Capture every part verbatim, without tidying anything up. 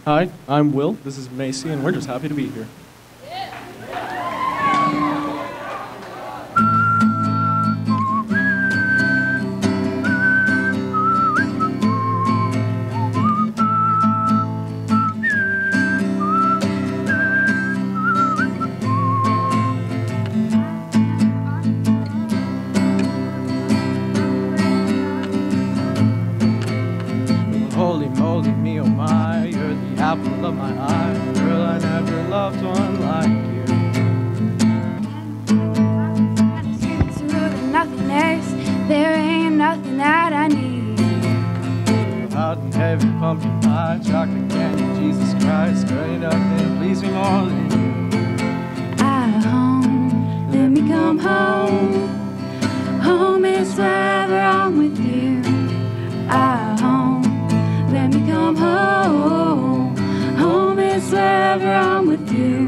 Hi, I'm Will. This is Macy, and we're just happy to be here. Holy moly, me oh my, you're the apple of my eye. Girl, I never loved one like you. To nothing else, there ain't nothing that I need. Hot and heavy pumpkin pie, chocolate candy, Jesus Christ. Girl, ain't nothing please me more than you. At home, let me come home. Home is wherever I'm with you. At home, let me come home. Home is wherever I'm with you.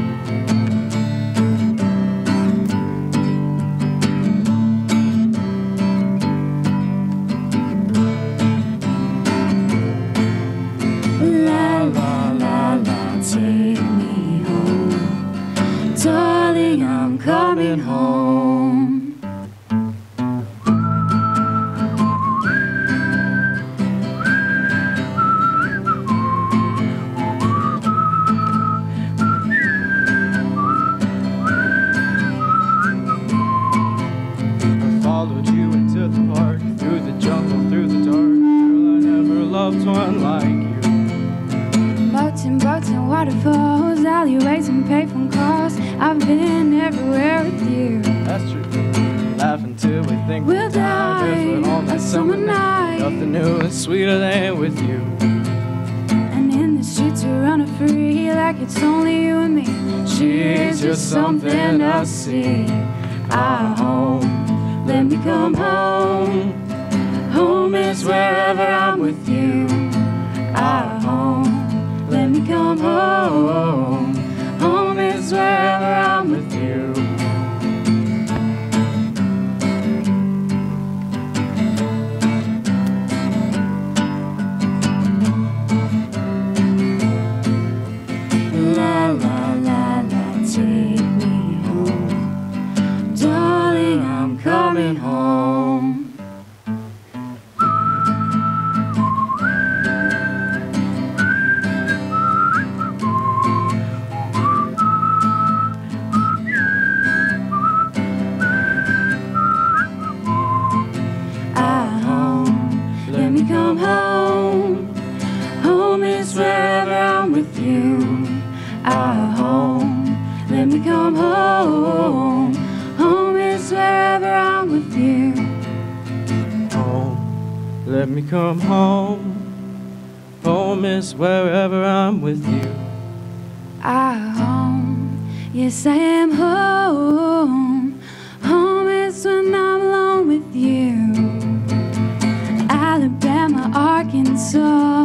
La la la la, take me home. Darling, I'm coming home. Followed you into the park, through the jungle, through the dark. Girl, I never loved one like you. Boats and boats and waterfalls, alleyways and payphone calls. I've been everywhere with you. That's true. Laugh until we think We'll the time is die on that a summer summer night. night. Nothing new is sweeter than with you. And in the streets we're running free, like it's only you and me. She's just something I see. At home, let me come home. Home is wherever I'm with you. At home, let me come home. Home is wherever I'm with you. La la la la, take me home. Darling, I'm coming home. At home, let me come home. Home is wherever I'm with you. At home, let me come home. Home is wherever I'm with you. Home, let me come home. Home is wherever I'm with you. At home, yes I am home. Home is when I'm alone with you. Alabama, Arkansas,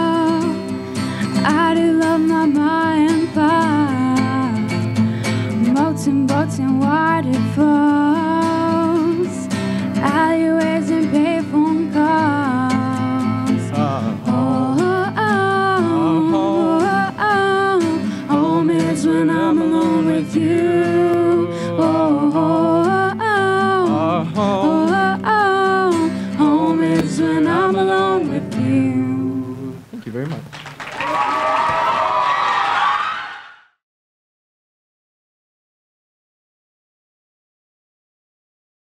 I do love my ma and pa. Boats and boats and waterfalls, alleyways and payphone calls. Uh, Oh, oh, oh, oh, oh, oh. Home is when I'm alone with you. Oh, oh, oh, oh, oh, oh. Home is when I'm alone with you. Thank you very much.